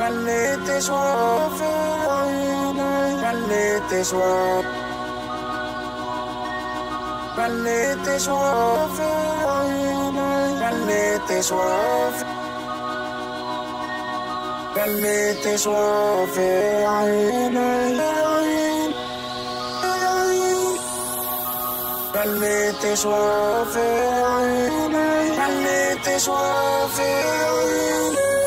خليتي صوافي عيني خليتي صوافي خليتي صوافي عيني خليتي صوافي خليتي صوافي عيني خليتي صوافي عيني خليتي صوافي عيني